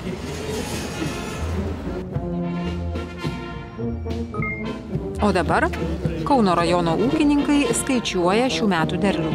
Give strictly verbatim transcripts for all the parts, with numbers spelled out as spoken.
O dabar Kauno rajono ūkininkai skaičiuoja šių metų derlių.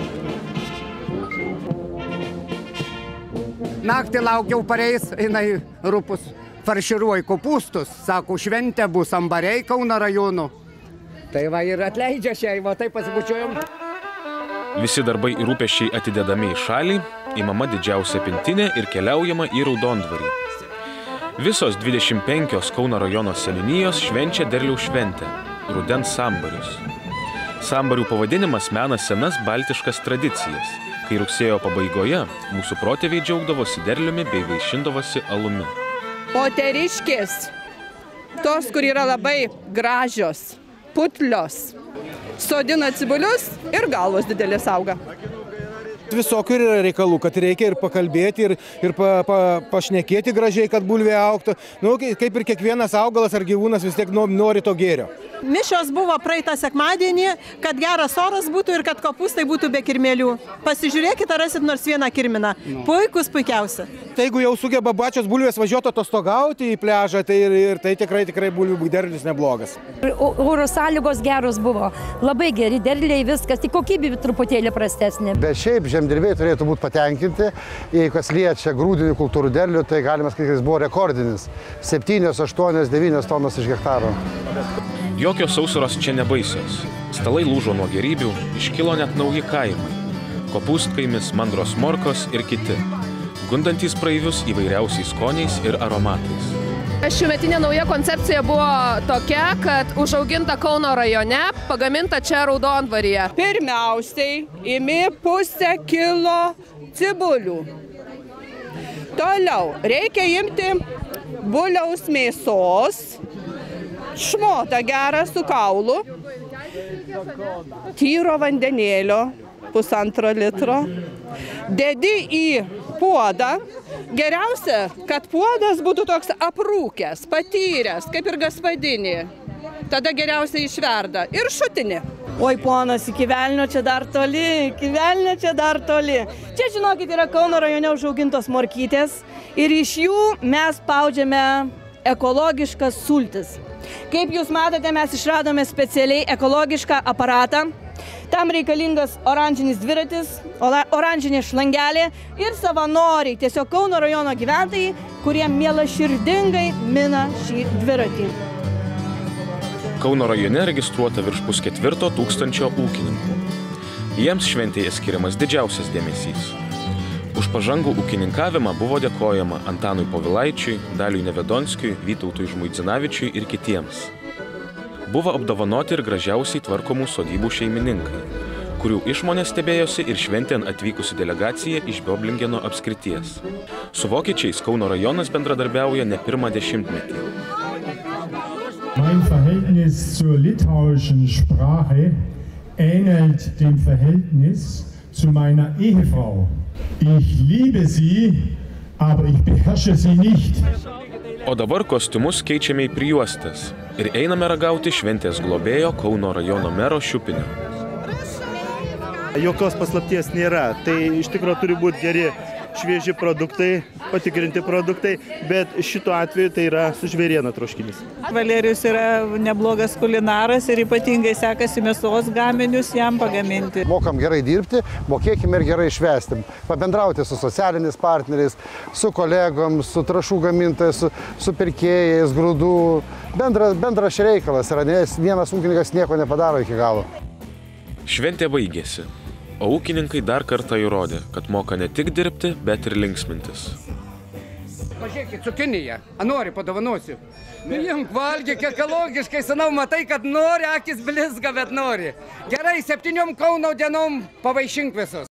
Naktį laukiau pareis, einai rupus, farširuoju kopūstus, sako, šventė bus ambariai Kauno rajono. Tai va ir atleidžia šiai, va taip pasibučiuojam. Visi darbai ir rūpesčiai atidedami į šalį, įmama didžiausia pintinė ir keliaujama į Raudondvarį. Visos dvidešimt penkios Kauno rajono seniūnijos švenčia derliaus šventę – rudens sambarius. Sambarių pavadinimas mena senas baltiškas tradicijas, kai rugsėjo pabaigoje mūsų protėviai džiaugdavosi derliumi bei vaišindavosi alumi. Moteriškės, tos, kur yra labai gražios, putlios, sodina cibulius ir galvos didelės auga. Visokių yra reikalų, kad reikia ir pakalbėti, ir, ir pa, pa, pašnekėti gražiai, kad bulvė augtų. Nu, kaip ir kiekvienas augalas ar gyvūnas vis tiek nori to gėrio. Mišios buvo praeitą sekmadienį, kad geras oras būtų ir kad kopūstai būtų be kirmėlių. Pasižiūrėkite, rasit nors vieną kirminą. Puikus, puikiausia. Tai jeigu jau sugeba bačios bulvės važiuoti atostogauti į pležą, tai ir, ir tai tikrai, tikrai bulvių derlius neblogas. Oro sąlygos geros buvo, labai geri derliai, viskas, tik kokybė truputėlį prastesnė. Bet šiaip žemdirbiai turėtų būti patenkinti, jei kas liečia grūdinių kultūrų derlių, tai galima sakyti, kad jis buvo rekordinis. septynios, aštuonios, devynios tonos iš hektaro. Jokios sausuros čia nebaisios. Stalai lūžo nuo gerybių, iškilo net nauji kaimai. Kopūstkaimis, mandros morkos ir kiti. Gundantys praeivius įvairiausiais skoniais ir aromatais. Šiųmetinė nauja koncepcija buvo tokia, kad užauginta Kauno rajone, pagaminta čia Raudondvaryje. Pirmiausiai imi pusę kilo cibulių. Toliau reikia imti buliaus mėsos, šmotą gerą su kaulu, tyro vandenėlio pusantro litro, dedi į puodą. Geriausia, kad puodas būtų toks aprūkęs, patyręs, kaip ir gaspadinį. Tada geriausia išverda ir šutinį. Oi, ponas, iki velnio čia dar toli, iki velnio čia dar toli. Čia, žinokit, yra Kauno rajone užaugintos morkytės ir iš jų mes spaudžiame ekologiškas sultis. Kaip jūs matote, mes išradome specialiai ekologišką aparatą. Tam reikalingas oranžinis dviratis, oranžinė šlangelė ir savanoriai, tiesiog Kauno rajono gyventojai, kurie mielaširdingai mina šį dviratį. Kauno rajone registruota virš pusketvirto tūkstančio ūkininkų. Jiems šventėje skiriamas didžiausias dėmesys. Už pažangų ūkininkavimą buvo dėkojama Antanui Povilaičiui, Daliui Nevedonskiui, Vytautui Žmuidzinavičiui ir kitiems. Buvo apdovanoti ir gražiausiai tvarkomų sodybų šeimininkai, kurių išmonės stebėjosi ir šventėn atvykusi delegacija iš Bioblingeno apskrities. Su vokiečiais Kauno rajonas bendradarbiauja ne pirmą dešimtmetį. Mein Verhältnis zur litauischen Sprache ähnelt dem Verhältnis zu meiner Ehefrau. Ich liebe sie, aber ich beherrsche sie nicht. O dabar kostiumus keičiame į prijuostes ir einame ragauti šventės globėjo Kauno rajono mero šiupinio. Jokios paslapties nėra, tai iš tikrųjų turi būti geri švieži produktai, patikrinti produktai, bet šituo atveju tai yra sužvėriena troškinys. Valerijus yra neblogas kulinaras ir ypatingai sekasi mėsos gaminius jam pagaminti. Mokam gerai dirbti, mokėkime ir gerai švęsti. Pabendrauti su socialiniais partneriais, su kolegom, su trąšų gamintojais, su, su pirkėjais, grūdų. Bendra, bendras reikalas yra, nes vienas ūkininkas nieko nepadaro iki galo. Šventė baigėsi, o ūkininkai dar kartą įrodė, kad moka ne tik dirbti, bet ir linksmintis. Pažiūrėkit, cukinija, nori, padovanosiu. Imk, valgyk ekologiškai, senau, matai, kad nori, akis blizga, bet nori. Gerai, septyniom Kauno dienom pavaišink visus.